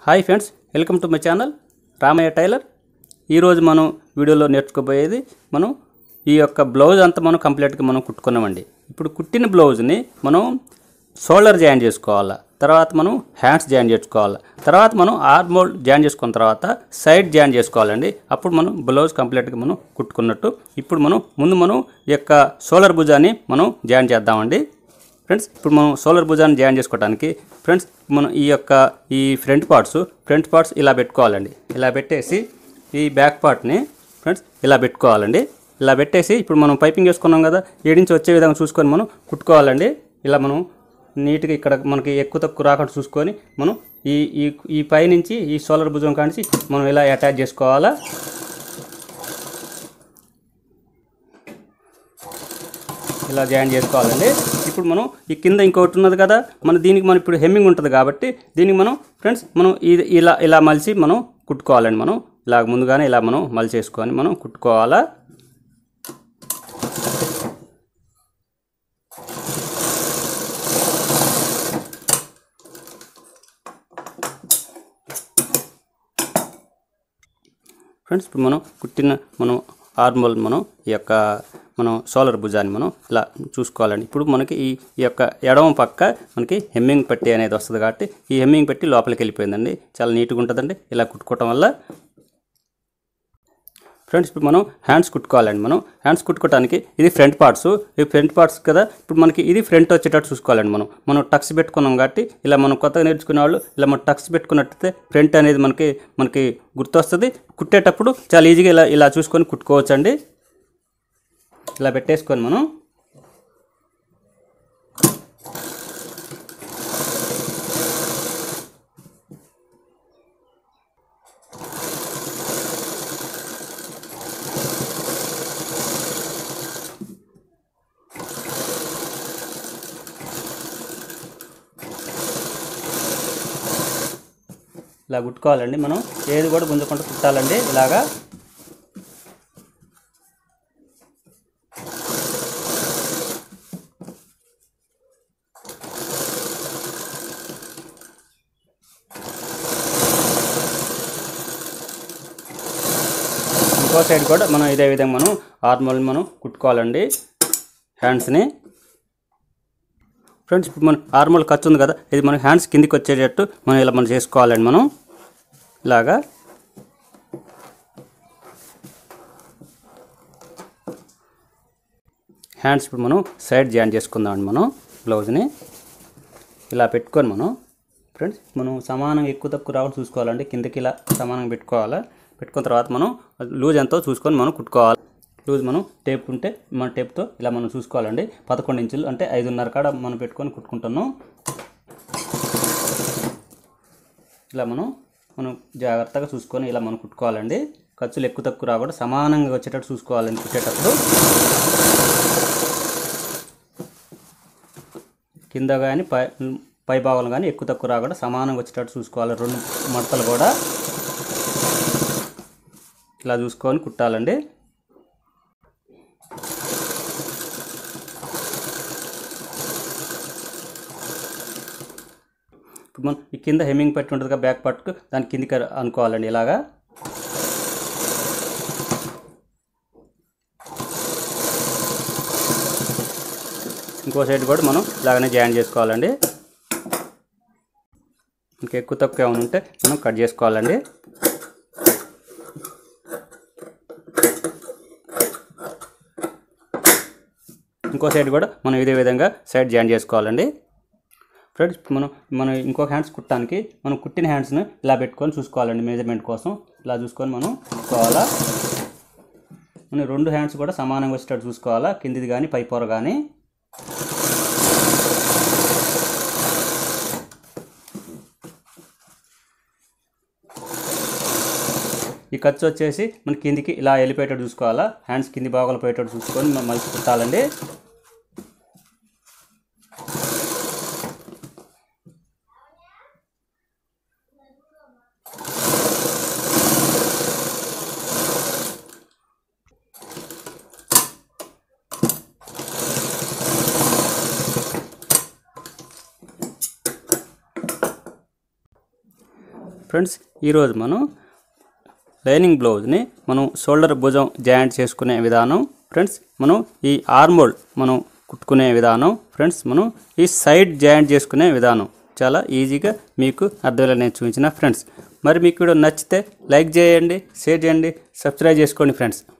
Hi friends, welcome to my channel Ramayya tailor. ఈరోజు మనం వీడియోలో నేర్చుకోబోయేది మనం ఈ యొక్క బ్లౌజ్ అంతా మనం కంప్లీట్గా మనం కుట్టుకున్నామండి. ఇప్పుడు కుట్టిన బ్లౌజ్ని మనం షోల్డర్ జాయిన్ చేసుకోవాలి, తర్వాత మనం హ్యాండ్స్ జాయిన్ చేసుకోవాలి, తర్వాత మనం ఆర్మ్ హోల్ జాయిన్ చేసుకున్న తర్వాత సైడ్ జాయిన్ చేసుకోవాలండి. అప్పుడు మనం బ్లౌజ్ కంప్లీట్గా మనం కుట్టుకున్నట్టు. ఇప్పుడు మనం ఈ యొక్క షోల్డర్ భుజాన్ని మనం జాయిన్ చేద్దామండి. ఫ్రెండ్స్, ఇప్పుడు మనం షోల్డర్ భుజాన్ని జాయిన్ చేసుకోవడానికి ఫ్రెండ్స్ మనం ఈ ఫ్రంట్ పార్ట్స్ ఇలా పెట్టుకోవాలండి. ఇలా పెట్టేసి ఈ బ్యాక్ పార్ట్ని ఫ్రెండ్స్ ఇలా పెట్టుకోవాలండి. ఇలా పెట్టేసి ఇప్పుడు మనం పైపింగ్ వేసుకున్నాం కదా, 7 ఇంచ్ వచ్చే విధంగా చూసుకొని మనం కుట్టుకోవాలండి. ఇలా మనం నీట్గా ఇక్కడ మనకి ఎక్కువ తక్కువ రాకుండా చూసుకొని మనం ఈ పై నుంచి ఈ షోల్డర్ భుజం కానించి మనం ఇలా అటాచ్ చేసుకోవాలా. ఇలా జాయిన్ చేసుకోవాలండి. ఇప్పుడు మనం ఈ కింద ఇంకొకటి ఉన్నది కదా, దీనికి మనం ఇప్పుడు హెమ్మింగ్ ఉంటుంది కాబట్టి దీనికి మనం ఫ్రెండ్స్ మనం ఇలా మలిచి మనం కుట్టుకోవాలండి. మనం ఇలా ముందుగానే ఇలా మనం మలిచి చేసుకొని మనం కుట్టుకోవాలా. ఫ్రెండ్స్, ఇప్పుడు మనం కుట్టిన ఆర్మ్ హోల్ ఈ యొక్క షోల్డర్ భుజాన్ని మనం ఇలా చూసుకోవాలండి. ఇప్పుడు మనకి ఈ యొక్క ఎడమ పక్క మనకి హెమ్మింగ్ పట్టి అనేది వస్తుంది కాబట్టి ఈ హెమ్మింగ్ పట్టి లోపలికి వెళ్ళిపోయిందండి. చాలా నీట్గా ఉంటుందండి ఇలా కుట్టుకోవటం వల్ల. ఫ్రెండ్స్, ఇప్పుడు మనం హ్యాండ్స్ కుట్టుకోవాలండి. మనం హ్యాండ్స్ కుట్టుకోవడానికి ఇది ఫ్రంట్ పార్ట్స్ కదా. ఇప్పుడు మనకి ఇది ఫ్రంట్ వచ్చేటట్టు చూసుకోవాలండి. మనం టక్స్ పెట్టుకున్నాం కాబట్టి ఇలా మనం కొత్తగా నేర్చుకునే వాళ్ళు ఇలా మనం టక్స్ పెట్టుకున్నట్టయితే ఫ్రంట్ అనేది మనకి గుర్తొస్తుంది. కుట్టేటప్పుడు చాలా ఈజీగా ఇలా చూసుకొని కుట్టుకోవచ్చు అండి. ఇలా పెట్టేసుకొని మనం ఇలా కుట్టుకోవాలండి. మనం ఏది కూడా గుంజకుండా కుట్టాలండి ఇలాగా. ఇంకో సైడ్ కూడా మనం ఇదే విధంగా మనం ఆర్మ్ హోల్ మనం కుట్టుకోవాలండి హ్యాండ్స్ని. ఫ్రెండ్స్, ఇప్పుడు మనం ఆర్మ్ హోల్ ఖర్చు ఉంది కదా, ఇది మనం హ్యాండ్స్ కిందికి వచ్చేటట్టు మనం ఇలా చేసుకోవాలండి. మనం ఇలాగా హ్యాండ్స్ ఇప్పుడు మనం సైడ్ జాయిన్ చేసుకుందామండి. మనం బ్లౌజ్ని ఇలా పెట్టుకొని మనం ఫ్రెండ్స్ మనం సమానంగా ఎక్కువ తక్కువ రావడం చూసుకోవాలండి. కిందకి ఇలా సమానంగా పెట్టుకోవాలా. పెట్టుకున్న తర్వాత మనం లూజ్ ఎంతో చూసుకొని మనం కుట్టుకోవాలి. లూజ్ మనం టేప్ ఉంటే మన టేప్తో ఇలా మనం చూసుకోవాలండి. 11 ఇంచులు అంటే 5.5 కాడ మనం పెట్టుకొని కుట్టుకుంటున్నాం. ఇలా మనం జాగ్రత్తగా చూసుకొని ఇలా మనం కుట్టుకోవాలండి. ఖర్చులు ఎక్కువ తక్కువ రాకుండా సమానంగా వచ్చేటట్టు చూసుకోవాలండి కుట్టేటప్పుడు. కింద కానీ పై భాగాలు కానీ ఎక్కువ తక్కువ రాకుండా సమానంగా వచ్చేటట్టు చూసుకోవాలి. 2 మడతలు కూడా ఇలా చూసుకొని కుట్టాలండి. ఇప్పుడు మనం ఈ కింద హెమ్మింగ్ పట్టి ఉంటుంది కదా బ్యాక్ పార్ట్కు, దాని కిందికి అనుకోవాలండి ఇలాగా. ఇంకో సైడ్ కూడా మనం ఇలాగనే జాయిన్ చేసుకోవాలండి. ఇంకా ఎక్కువ తక్కువ ఏమైనా ఉంటే మనం కట్ చేసుకోవాలండి. ఇంకో సైడ్ కూడా మనం ఇదే విధంగా సైడ్ జాయిన్ చేసుకోవాలండి. ఫ్రెండ్స్, మనం ఇంకో హ్యాండ్స్ కుట్టడానికి మనం కుట్టిన హ్యాండ్స్ని ఇలా పెట్టుకొని చూసుకోవాలండి. మెజర్మెంట్ కోసం ఇలా చూసుకొని మనం కుట్టుకోవాలా. మనం 2 హ్యాండ్స్ కూడా సమానంగా వచ్చేటట్టు చూసుకోవాలా, కిందిది కానీ పై పొర కానీ. ఈ ఖర్చు వచ్చేసి మన కిందికి ఇలా వెళ్ళిపోయేటట్టు చూసుకోవాలా. హ్యాండ్స్ కింది భాగాలు పోయేటట్టు చూసుకొని మనం మలిచి కుట్టాలండి. ఫ్రెండ్స్ ఈరోజు మనం లైనింగ్ బ్లౌజ్ని మనం షోల్డర్ భుజం జాయింట్ చేసుకునే విధానం ఫ్రెండ్స్, మనం ఈ ఆర్మోల్ మనం కుట్టుకునే విధానం ఫ్రెండ్స్, మనం ఈ సైడ్ జాయింట్ చేసుకునే విధానం చాలా ఈజీగా మీకు అర్థమయ్యేలా నేను చూపించిన ఫ్రెండ్స్. మరి మీకు వీడియో నచ్చితే లైక్ చేయండి, షేర్ చేయండి, సబ్స్క్రైబ్ చేసుకోండి ఫ్రెండ్స్.